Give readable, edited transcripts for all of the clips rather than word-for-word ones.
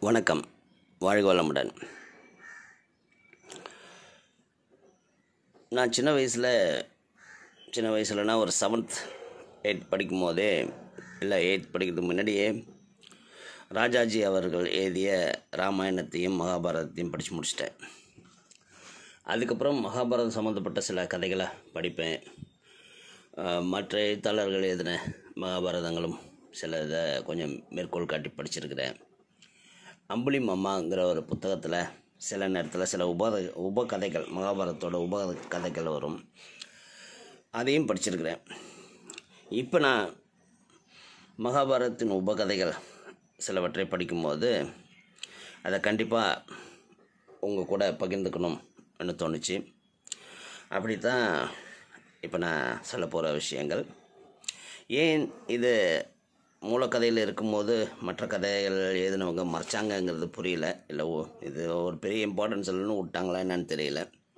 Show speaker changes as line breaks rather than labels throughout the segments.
வணக்கம். வாழ்க வளமுடன். நான் சின்ன வயசுலனா ஒரு 7th 8th படிக்கும் போதே, இல்லை 8th படிக்கிறதுக்கு முன்னாடியே ராஜாஜி அவர்கள் எழுதிய ராமாயணத்தையும் மகாபாரதத்தையும் படித்து முடிச்சிட்டேன். அதுக்கப்புறம் மகாபாரதம் சம்மந்தப்பட்ட சில கதைகளை படிப்பேன். மற்ற எழுத்தாளர்கள் எழுதின மகாபாரதங்களும் சில இதை கொஞ்சம் மேற்கோள் காட்டி படிச்சிருக்கிறேன். அம்புலி மாமாங்கிற ஒரு புத்தகத்தில் சில நேரத்தில் சில உபகதைகள், மகாபாரதத்தோட உபகதைகள் வரும், அதையும் படிச்சிருக்கிறேன். இப்போ நான் மகாபாரதத்தின் உபகதைகள் சிலவற்றை படிக்கும்போது அதை கண்டிப்பாக உங்கள் கூட பகிர்ந்துக்கணும்னு தோணுச்சு. அப்படி தான் இப்போ நான் சொல்ல போகிற விஷயங்கள். ஏன் இது மூலக்கதையில் இருக்கும்போது மற்ற கதைகள் எழுதினவங்க மறைச்சாங்கங்கிறது புரியல. இல்லை இது ஒரு பெரிய இம்பார்ட்டன்ஸ் இல்லைன்னு விட்டாங்களா என்னன்னு தெரியல.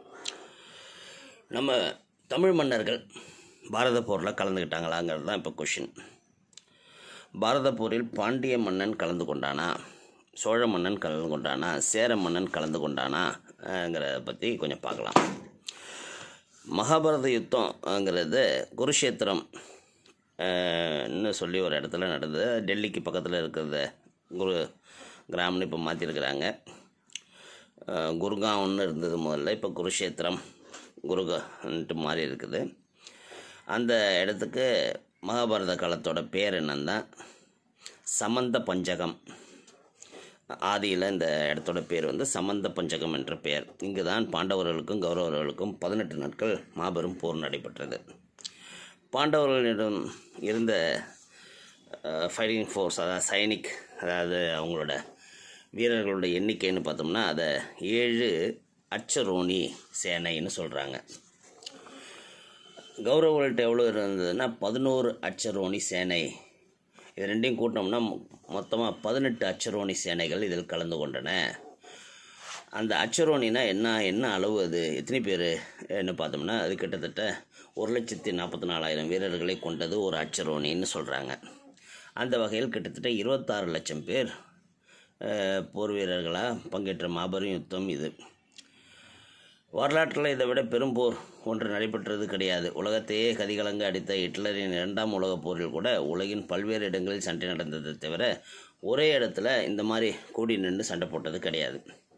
நம்ம தமிழ் மன்னர்கள் பாரத போரில் கலந்துக்கிட்டாங்களாங்கிறது தான் இப்போ கொஷின். பாரத போரில் பாண்டிய மன்னன் கலந்து கொண்டானா, சோழ மன்னன் கலந்து கொண்டானா, சேர மன்னன் கலந்து கொண்டானாங்கிறத பற்றி கொஞ்சம் பார்க்கலாம். மகாபாரத யுத்தம்ங்கிறது குருஷேத்திரம் இன்னும் சொல்லி ஒரு இடத்துல நடந்தது. டெல்லிக்கு பக்கத்தில் இருக்கிறத குரு கிராம்னு இப்போ மாற்றிருக்கிறாங்க. குருகாவ்னு இருந்தது முதல்ல, இப்போ குருஷேத்திரம் குருகான்ட்டு மாறி இருக்குது. அந்த இடத்துக்கு மகாபாரத காலத்தோட பேர் என்னன்னா சமந்த பஞ்சகம். ஆதியில் இந்த இடத்தோட பேர் சமந்த பஞ்சகம் என்ற பெயர். இங்கு தான் பாண்டவர்களுக்கும் கௌரவர்களுக்கும் 18 நாட்கள் மாபெரும் போர் நடைபெற்றது. பாண்டவர்களிடம் இருந்த ஃபைட்டிங் ஃபோர்ஸ், அதாவது சைனிக், அதாவது அவங்களோட வீரர்களோட எண்ணிக்கைன்னு பார்த்தோம்னா அதை 7 அச்சரோணி சேனைன்னு சொல்கிறாங்க. கௌரவர்கள்ட்ட எவ்வளோ இருந்ததுன்னா 11 அச்சரோணி சேனை. இது ரெண்டையும் கூட்டினோம்னா மொத்தமாக 18 அச்சரோணி சேனைகள் இதில் கலந்து கொண்டன. அந்த அச்சரோணினா என்ன அளவு, அது எத்தனை பேர் என்ன பார்த்தோம்னா அது கிட்டத்தட்ட 1,44,000 வீரர்களை கொண்டது ஒரு அச்சரோணின்னு சொல்கிறாங்க. அந்த வகையில் கிட்டத்தட்ட 26 லட்சம் பேர் போர் வீரர்களாக பங்கேற்ற மாபெரும் யுத்தம் இது. வரலாற்றில் இதை விட பெரும் போர் ஒன்று நடைபெற்றது கிடையாது. உலகத்தையே கதிகலங்க அடித்த ஹிட்லரின் 2ஆம் உலகப் போரில் கூட உலகின் பல்வேறு இடங்களில் சண்டை நடந்ததை தவிர ஒரே இடத்துல இந்த மாதிரி கூடி நின்று சண்டை போட்டது கிடையாது.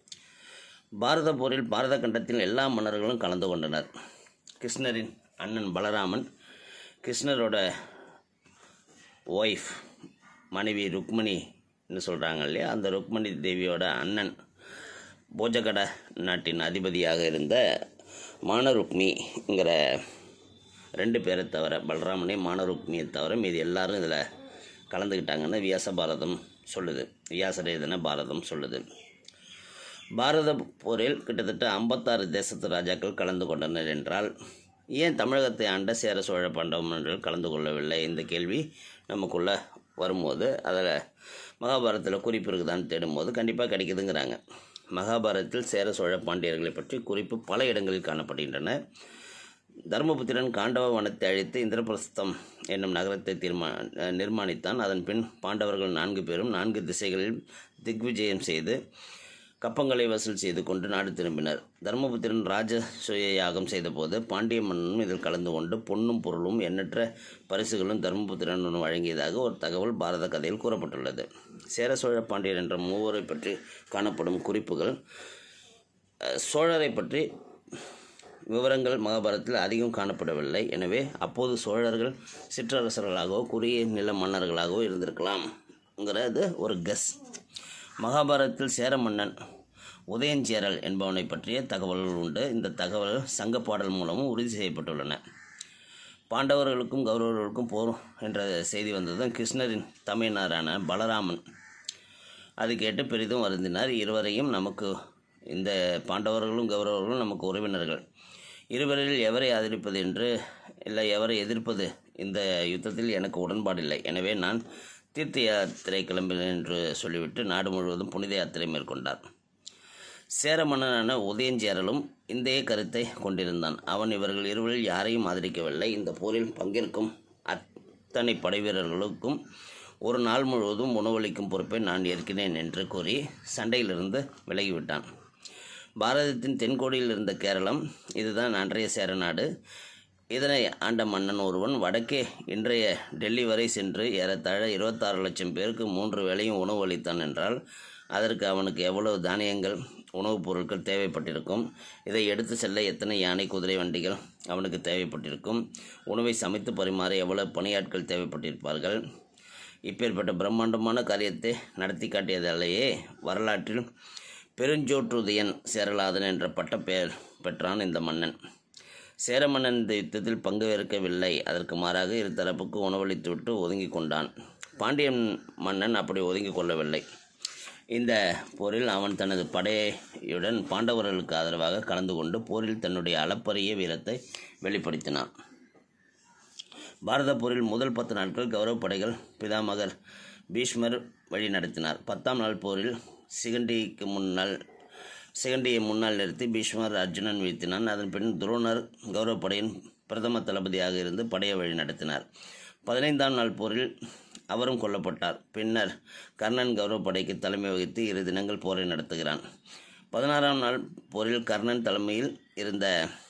பாரத போரில் பாரத கண்டத்தில் எல்லா மன்னர்களும் கலந்து கொண்டனர். கிருஷ்ணரின் அண்ணன் பலராமன், கிருஷ்ணரோட ஒய்ஃப் மனைவி ருக்மணின்னு சொல்கிறாங்க இல்லையா, அந்த ருக்மணி தேவியோட அண்ணன் போஜகட நாட்டின் அதிபதியாக இருந்த மானருக்மிங்கிற 2 பேரை தவிர, பலராமனே மானருக்மியை தவிர மீது எல்லாரும் இதில் கலந்துக்கிட்டாங்கன்னு வியாசபாரதம் சொல்லுது. வியாசர் எழுதின பாரதம் சொல்லுது. பாரத போரில் கிட்டத்தட்ட 56 தேசத்து ராஜாக்கள் கலந்து கொண்டனர் என்றால் ஏன் தமிழகத்தை ஆண்ட சேர சோழ பாண்டவ மன்னர்கள் கலந்து கொள்ளவில்லை? இந்த கேள்வி நமக்குள்ளே வரும்போது அதில் மகாபாரதத்தில் குறிப்பு இருக்குதான்னு தேடும்போது கண்டிப்பாக கிடைக்குதுங்கிறாங்க. மகாபாரதத்தில் சேர சோழ பாண்டியர்களை பற்றி குறிப்பு பல இடங்களில் காணப்படுகின்றன. தர்மபுத்திரன் காண்டவ வனத்தை அழித்து இந்திரபிரஸ்தம் என்னும் நகரத்தை நிர்மாணித்தான். அதன் பின் பாண்டவர்கள் 4 பேரும் 4 திசைகளில் திக்விஜயம் செய்து கப்பங்களை வசூல் செய்து கொண்டு நாடு திரும்பினர். தர்மபுத்திரன் ராஜசூய யாகம் செய்தபோது பாண்டிய மன்னனும் இதில் கலந்து கொண்டு பொன்னும் பொருளும் எண்ணற்ற பரிசுகளும் தர்மபுத்திரன் வழங்கியதாக ஒரு தகவல் பாரத கதையில் கூறப்பட்டுள்ளது. சேர சோழ பாண்டியர் என்ற மூவரை பற்றி காணப்படும் குறிப்புகள், சோழரை பற்றி விவரங்கள் மகாபாரதத்தில் அதிகம் காணப்படவில்லை. எனவே அப்போது சோழர்கள் சிற்றரசர்களாகவோ குறுகிய நில மன்னர்களாகவோ இருந்திருக்கலாம்ங்கிறது ஒரு கெஸ். மகாபாரதத்தில் சேர மன்னன் உதயஞ்சேரல் என்பவனை பற்றிய தகவல்கள் உண்டு. இந்த தகவல் சங்க பாடல் மூலமும் உறுதி செய்யப்பட்டுள்ளன. பாண்டவர்களுக்கும் கௌரவர்களுக்கும் போர் என்ற செய்தி வந்ததும் கிருஷ்ணரின் தமையனாரான பலராமன் அது கேட்டு பெரிதும் வருந்தினார். இருவரையும் நமக்கு, இந்த பாண்டவர்களும் கௌரவர்களும் நமக்கு உறவினர்கள், இருவரில் எவரை ஆதரிப்பது என்று இல்லை எவரை எதிர்ப்பது, இந்த யுத்தத்தில் எனக்கு உடன்பாடில்லை. எனவே நான் தீர்த்த யாத்திரை கிளம்பினேன் என்று சொல்லிவிட்டு நாடு முழுவதும் புனித யாத்திரை மேற்கொண்டார். சேர மன்னனான உதயஞ்சேரலும் இந்த கருத்தை கொண்டிருந்தான். அவன் இவர்கள் இருவரில் யாரையும் ஆதரிக்கவில்லை. இந்த போரில் பங்கேற்கும் அத்தனை படை வீரர்களுக்கும் ஒரு நாள் முழுவதும் உணவளிக்கும் பொறுப்பை நான் ஏற்கிறேன் என்று கூறி சண்டையிலிருந்து விலகிவிட்டான். பாரதத்தின் தென்கோடியில் இருந்த கேரளம், இதுதான் அன்றைய சேரநாடு. இதனை ஆண்ட மன்னன் ஒருவன் வடக்கே இன்றைய டெல்லி வரை சென்று ஏறத்தாழ 26 லட்சம் பேருக்கு 3 வேளையும் உணவு அளித்தான் என்றால் அதற்கு அவனுக்கு எவ்வளவு தானியங்கள், உணவுப் பொருட்கள் தேவைப்பட்டிருக்கும். இதை எடுத்து செல்ல எத்தனை யானை, குதிரை வண்டிகள் அவனுக்கு தேவைப்பட்டிருக்கும். உணவை சமைத்து பரிமாற எவ்வளவு பணியாட்கள் தேவைப்பட்டிருப்பார்கள். இப்பேற்பட்ட பிரம்மாண்டமான காரியத்தை நடத்தி காட்டியதாலேயே வரலாற்றில் பெருஞ்சோற்றுதயன் சேரலாதன் என்ற பட்ட பெயர் பெற்றான் இந்த மன்னன். சேர மன்னன் இந்த யுத்தத்தில் பங்கேற்கவில்லை. அதற்கு மாறாக இருதரப்புக்கு உணவளித்துவிட்டு ஒதுங்கி கொண்டான். பாண்டியன் மன்னன் அப்படி ஒதுங்கி கொள்ளவில்லை. இந்த போரில் அவன் தனது படையுடன் பாண்டவர்களுக்கு ஆதரவாக கலந்து கொண்டு போரில் தன்னுடைய அளப்பரிய வீரத்தை வெளிப்படுத்தினான். பாரத போரில் முதல் 10 நாட்கள் கௌரவ படைகள் பிதாமகர் பீஷ்மர் வழி நடத்தினார். 10ஆம் நாள் போரில் சிகண்டியை முன்னால் நிறுத்தி பீஷ்மர் அர்ஜுனன் வீழ்த்தினான். அதன் பின் துரோணர் கௌரவ படையின் பிரதம தளபதியாக இருந்து படையை வழி நடத்தினார். 15ஆம் நாள் போரில் அவரும் கொல்லப்பட்டார். பின்னர் கர்ணன் கௌரவ படைக்கு தலைமை வகித்து 2 தினங்கள் போரை நடத்துகிறான். 16ஆம் நாள் போரில் கர்ணன் தலைமையில் இருந்த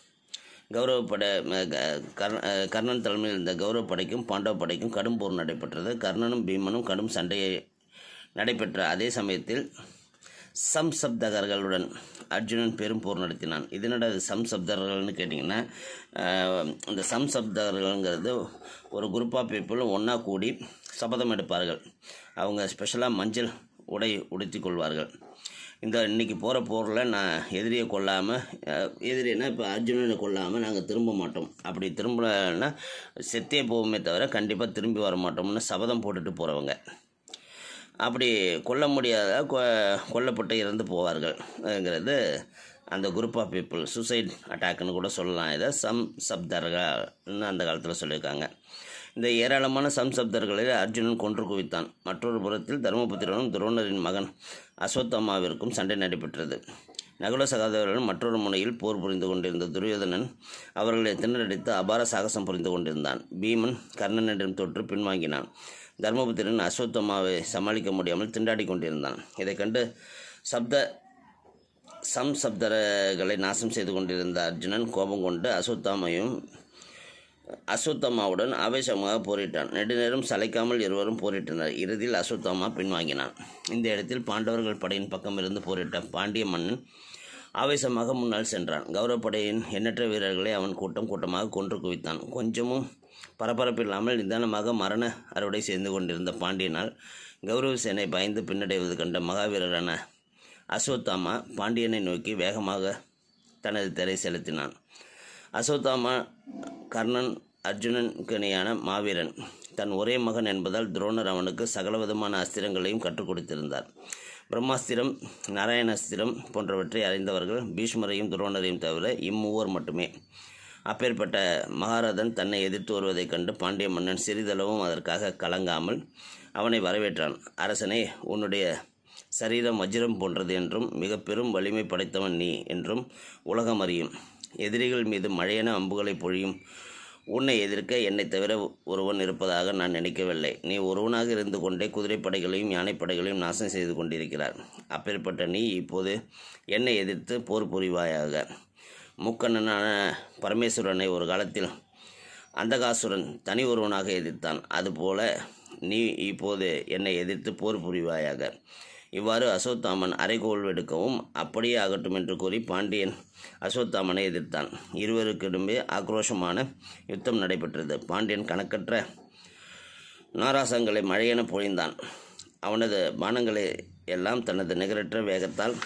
கௌரவ படைக்கும் பாண்டவ படைக்கும் கடும் போர் நடைபெற்றது. கர்ணனும் பீமனும் கடும் சண்டையை நடைபெற்ற அதே சமயத்தில் சம்சப்தகர்களுடன் அர்ஜுனன் பெரும் போர் நடத்தினான். இதனோட சம்சப்தகர்கள்னு கேட்டிங்கன்னா, இந்த சம்சப்தகர்கள்ங்கிறது ஒரு குரூப் ஆஃப் பீப்புள் ஒன்றா கூடி சபதம் எடுப்பார்கள். அவங்க ஸ்பெஷலாக மஞ்சள் உடை உடுத்தி கொள்வார்கள். இன்றைக்கி போகிற போரில் நான் எதிரியை கொல்லாமல், எதிரினா இப்போ அர்ஜுனனை கொல்லாமல் நாங்கள் திரும்ப மாட்டோம், அப்படி திரும்பலைன்னா செத்தே போவோமே தவிர கண்டிப்பாக திரும்பி வர மாட்டோம்னு சபதம் போட்டுட்டு போகிறவங்க. அப்படி கொல்ல முடியாத கொல்லப்பட்டு இறந்து போவார்கள்ங்கிறது அந்த குரூப் ஆஃப் பீப்புள் சூசைட் அட்டாக்னு கூட சொல்லலாம். இதை சம்சப்தர்கள்னு அந்த காலத்தில் சொல்லியிருக்காங்க. இந்த ஏராளமான சம்சப்தர்களில் அர்ஜுனன் கொன்று குவித்தான். மற்றொரு புறத்தில் தர்மபுத்திரனும் துரோணரின் மகன் அஸ்வத்தாமாவிற்கும் சண்டை நடைபெற்றது. நகுல சகாதேவர்கள் மற்றொரு முனையில் போர் புரிந்து கொண்டிருந்த துரியோதனன் அவர்களை திணறடித்து அபார சாகசம் புரிந்து கொண்டிருந்தான். பீமன் கர்ணனிடம் தொற்று பின்வாங்கினான். தர்மபுத்திரன் அஸ்வத்தாமாவை சமாளிக்க முடியாமல் திண்டாடி கொண்டிருந்தான். இதை கண்டு சம்சப்தர்களை நாசம் செய்து கொண்டிருந்த அர்ஜுனன் கோபம் கொண்டு அஸ்வத்தாமாவுடன் ஆவேசமாக போரிட்டான். நெடுநேரம் சளைக்காமல் இருவரும் போரிட்டனர். இறுதியில் அஸ்வத்தாமா பின்வாங்கினான். இந்த இடத்தில் பாண்டவர்கள் படையின் பக்கம் இருந்து போரிட்ட பாண்டிய மன்னன் ஆவேசமாக முன்னால் சென்றான். கௌரவ படையின் எண்ணற்ற வீரர்களை அவன் கூட்டமாக கொன்று குவித்தான். கொஞ்சமும் பரபரப்பில்லாமல் நிதானமாக மரண அறுவடை செய்து கொண்டிருந்த பாண்டியனால் கௌரவ சேனை பயந்து பின்னடைவது கண்ட மகாவீரரான அஸ்வத்தாமா பாண்டியனை நோக்கி வேகமாக தனது தேரை செலுத்தினான். அஸ்வத்தாமா கர்ணன் அர்ஜுனனுக்கு இணையான மாவீரன். தன் ஒரே மகன் என்பதால் துரோணர் அவனுக்கு சகலவிதமான அஸ்திரங்களையும் கற்றுக் கொடுத்திருந்தார். பிரம்மாஸ்திரம், நாராயணாஸ்திரம் போன்றவற்றை அறிந்தவர்கள் பீஷ்மரையும் துரோணரையும் தவிர இம்மூவர் மட்டுமே. அப்பேற்பட்ட மகாரதன் தன்னை எதிர்த்து வருவதைக் கண்டு பாண்டிய மன்னன் சிறிதளவும் அதற்காக கலங்காமல் அவனை வரவேற்றான். அரசனே, உன்னுடைய சரீரம் வஜ்ரம் போன்றது என்றும் மிக பெரும் வலிமை படைத்தவன் நீ என்றும் உலகம் அறியும். எதிரிகள் மீது மழையென அம்புகளை பொழியும் உன்னை எதிர்க்க என்னை தவிர ஒருவன் இருப்பதாக நான் நினைக்கவில்லை. நீ ஒருவனாக இருந்து கொண்டே குதிரைப்படைகளையும் யானைப்படைகளையும் நாசம் செய்து கொண்டிருக்கிறார். அப்பேற்பட்ட நீ இப்போது என்னை எதிர்த்து போர் புரிவாயாக. முக்கண்ணனான பரமேஸ்வரனை ஒரு காலத்தில் அந்தகாசுரன் தனி ஒருவனாக எதிர்த்தான். அதுபோல நீ இப்போது என்னை எதிர்த்து போர் புரிவாயாக. இவ்வாறு அஸ்வத்தாமன் அறைகோல் எடுக்கவும் அப்படியே ஆகட்டும் என்று கூறி பாண்டியன் அஸ்வத்தாமனை எதிர்த்தான். இருவருக்கிடமே ஆக்ரோஷமான யுத்தம் நடைபெற்றது. பாண்டியன் கணக்கற்ற நாராசங்களை மழையென பொழிந்தான். அவனது பானங்களை எல்லாம் தனது நிகரற்ற வேகத்தால்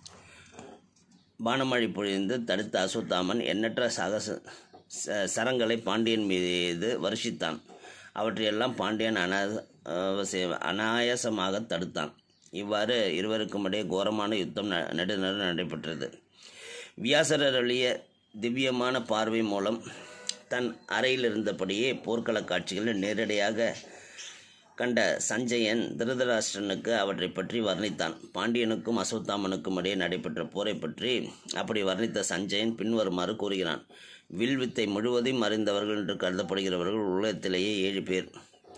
பானமழை பொழிந்து தடுத்த அஸ்வத்தாமன் எண்ணற்ற சரங்களை பாண்டியன் மீது வருஷித்தான். அவற்றையெல்லாம் பாண்டியன் அனாயாசமாக தடுத்தான். இவ்வாறு இருவருக்கும் இடையே கோரமான யுத்தம் நெடுநேரம் நடைபெற்றது. வியாசர் அருளிய திவ்யமான பார்வை மூலம் தன் அறையில் இருந்தபடியே போர்க்கள காட்சிகளை நேரடியாக கண்ட சஞ்சயன் திருதராஷ்டிரனுக்கு அவற்றை பற்றி வர்ணித்தான். பாண்டியனுக்கும் அஸ்வத்தாமனுக்கும் இடையே நடைபெற்ற போரை பற்றி அப்படி வர்ணித்த சஞ்சயன் பின்வருமாறு கூறுகிறான். வில்வித்தை முழுவதையும் அறிந்தவர்கள் என்று கருதப்படுகிறவர்கள் உலகத்திலேயே 7 பேர்.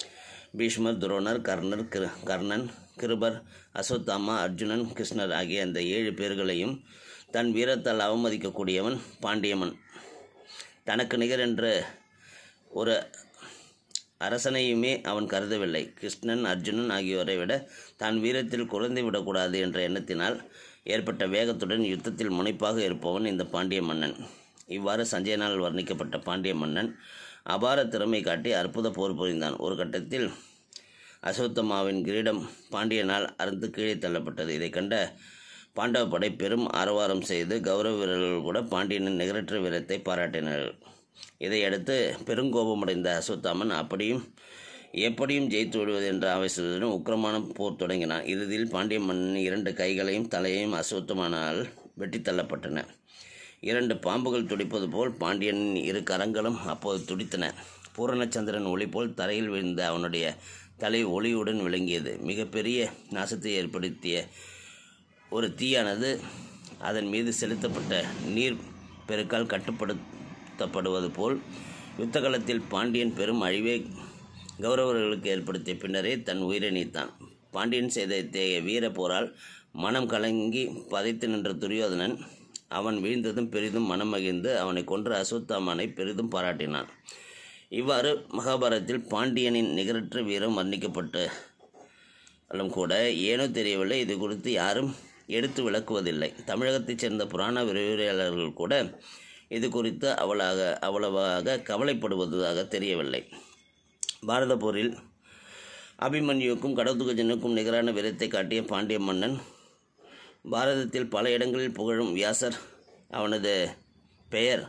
பீஷ்மர், துரோணர், கர்ணன், கிருபர், அஸ்வத்தாமா, அர்ஜுனன், கிருஷ்ணர் ஆகிய அந்த 7 பேர்களையும் தன் வீரத்தால் அவமதிக்கக்கூடியவன் பாண்டியமன். தனக்கு நிகர் என்ற ஒரு அரசனையுமே அவன் கருதவில்லை. கிருஷ்ணன், அர்ஜுனன் ஆகியோரை விட தான் வீரத்தில் குறைந்து விடக்கூடாது என்ற எண்ணத்தினால் ஏற்பட்ட வேகத்துடன் யுத்தத்தில் முனைப்பாக இருப்பவன் இந்த பாண்டிய மன்னன். இவ்வாறு சஞ்சயனால் வர்ணிக்கப்பட்ட பாண்டிய மன்னன் அபார திறமை காட்டி அற்புத போர் புரிந்தான். ஒரு கட்டத்தில் அஸ்வத்தமாவின் கிரீடம் பாண்டியனால் அறுந்து கீழே தள்ளப்பட்டது. இதை கண்ட பாண்டவ படை பெரும் ஆரவாரம் செய்து கௌரவ வீரர்கள் கூட பாண்டியனின் நிகரற்ற வீரத்தை பாராட்டினார்கள். இதையடுத்து பெருங்கோபமடைந்த அஸ்வத்தாமன் எப்படியும் ஜெயித்து விடுவது என்ற ஆவேசத்துடன் உக்கிரமான போர் தொடங்கினான். இறுதியில் பாண்டிய மன்னன் 2 கைகளையும் தலையையும் அஸ்வத்தாமனால் வெட்டி தள்ளப்பட்டன. 2 பாம்புகள் துடிப்பது போல் பாண்டியனின் 2 கரங்களும் அப்போது துடித்தன. பூரணச்சந்திரன் ஒளி போல் தரையில் விழுந்த அவனுடைய தலை ஒளியுடன் விளங்கியது. மிகப்பெரிய நாசத்தை ஏற்படுத்திய ஒரு தீயானது அதன் மீது செலுத்தப்பட்ட நீர் பெருக்கால் கட்டுப்படுத்தப்படுவது போல் யுத்தகலத்தில் பாண்டியன் பெரும் அழிவை கௌரவர்களுக்கு ஏற்படுத்திய பின்னரே தன் உயிரை நீத்தான். பாண்டியன் செய்த இத்தகைய வீர போரால் மனம் கலங்கி பதைத்து நின்ற துரியோதனன் அவன் வீழ்ந்ததும் பெரிதும் மனம் மகிழ்ந்து அவனை கொன்ற அஸ்வத்தாமனை பெரிதும் பாராட்டினான். இவ்வாறு மகாபாரதத்தில் பாண்டியனின் நிகரற்ற வீரம் வர்ணிக்கப்பட்டாலும் கூட ஏனோ தெரியவில்லை, இது குறித்து யாரும் எடுத்து விளக்குவதில்லை. தமிழகத்தைச் சேர்ந்த புராண விரிவுரையாளர்கள் கூட இது குறித்து அவ்வளவாக கவலைப்படுவதாக தெரியவில்லை. பாரத போரில் அபிமன்யுவுக்கும் கடோத்கஜனுக்கும் நிகரான வீரத்தை காட்டிய பாண்டிய மன்னன் பாரதத்தில் பல இடங்களில் புகழும் வியாசர் அவனது பெயர்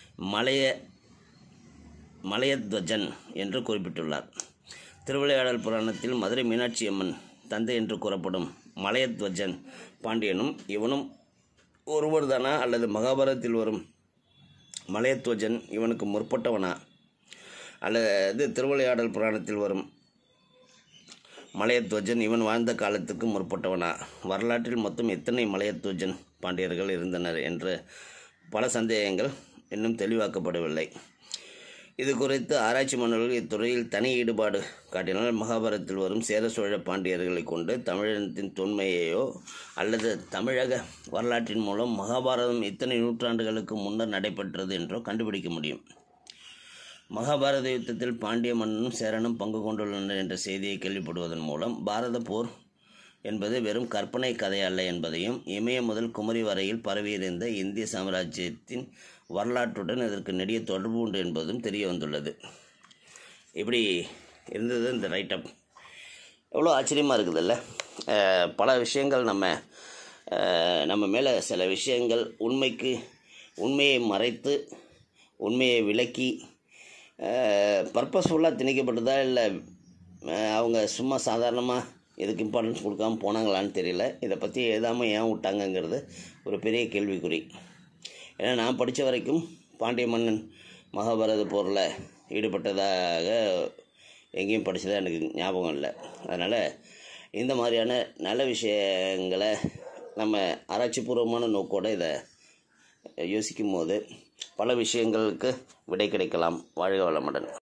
மலையத்வஜன் என்று குறிப்பிட்டுள்ளார். திருவிளையாடல் புராணத்தில் மதுரை மீனாட்சி அம்மன் தந்தை என்று கூறப்படும் மலையத்வஜன் பாண்டியனும் இவனும் ஒருவர்தானா அல்லது மகாபாரதத்தில் வரும் மலையத்வஜன் இவனுக்கு முற்பட்டவனா அல்லது திருவிளையாடல் புராணத்தில் வரும் மலையத்வஜன் இவன் வாழ்ந்த காலத்துக்கு முற்பட்டவனா? வரலாற்றில் மொத்தம் எத்தனை மலையத்வஜன் பாண்டியர்கள் இருந்தனர் என்று பல சந்தேகங்கள் இன்னும் தெளிவாக்கப்படவில்லை. இது குறித்து ஆராய்ச்சி மாணவர்கள் இத்துறையில் தனி ஈடுபாடு காட்டினால் மகாபாரதத்தில் வரும் சேர சோழ பாண்டியர்களை கொண்டு தமிழினத்தின் தொன்மையையோ அல்லது தமிழக வரலாற்றின் மூலம் மகாபாரதம் இத்தனை நூற்றாண்டுகளுக்கு முன்னர் நடைபெற்றது என்றோ கண்டுபிடிக்க முடியும். மகாபாரத யுத்தத்தில் பாண்டிய மன்னனும் சேரனும் பங்கு கொண்டுள்ளனர் என்ற செய்தியை கேள்விப்படுவதன் மூலம் பாரத போர் என்பது வெறும் கற்பனை கதை அல்ல என்பதையும் இமய முதல் குமரி வரையில் பரவியிருந்த இந்திய சாம்ராஜ்யத்தின் வரலாற்றுடன் இதற்கு நெடிய தொடர்பு உண்டு என்பதும் தெரிய வந்துள்ளது. இப்படி இருந்தது இந்த ரைட்டப். எவ்வளோ ஆச்சரியமாக இருக்குதுல்ல. பல விஷயங்கள் நம்ம மேலே சில விஷயங்கள் உண்மையை மறைத்து உண்மையை விளக்கி பர்பஸ்ஃபுல்லாக திணிக்கப்பட்டதா இல்லை அவங்க சும்மா சாதாரணமாக இதுக்கு இம்பார்ட்டன்ஸ் கொடுக்காமல் போனாங்களான்னு தெரியல. இதை பற்றி எழுதாமல் ஏன் விட்டாங்கங்கிறது ஒரு பெரிய கேள்விக்குறி. ஏன்னா நான் படித்த வரைக்கும் பாண்டிய மன்னன் மகாபாரத போரில் ஈடுபட்டதாக எங்கேயும் படித்ததாக எனக்கு ஞாபகம் இல்லை. அதனால் இந்த மாதிரியான நல்ல விஷயங்களை நம்ம ஆராய்ச்சிபூர்வமான நோக்கோடு இதை யோசிக்கும் போது பல விஷயங்களுக்கு விடை கிடைக்கலாம். வாழ்க வளமுடன்.